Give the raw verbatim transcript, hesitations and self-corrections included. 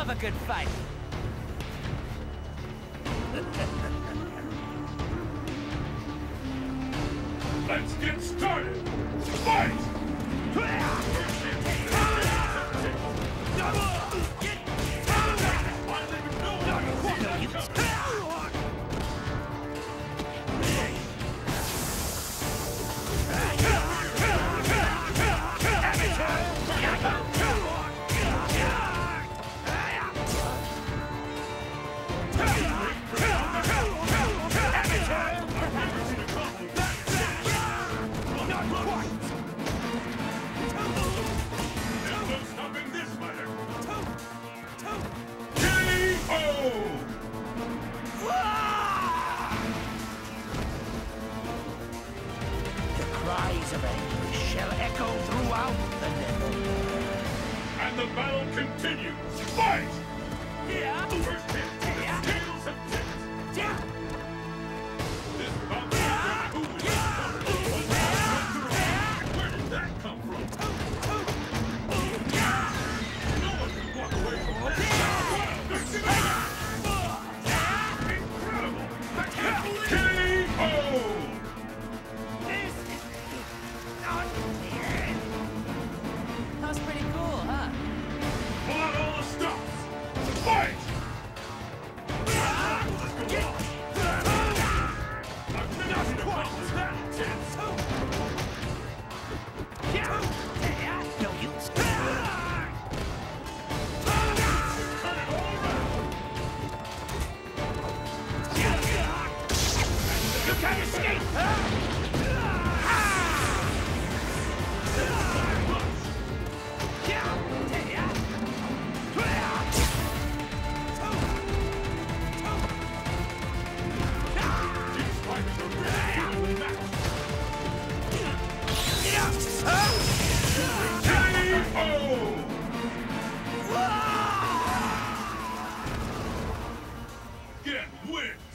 love a good fight. Let's get started! Fight! Cries of anguish shall echo throughout the nether. And the battle continues! Fight! Yeah. First hit, the scales have tipped! Yeah. This bout is who is the Where did that come from? No one can walk away from that! Incredible! I can't believe it! K O! That was pretty cool, huh? Pull out all the stops! Fight! No use. You can't escape! Get win!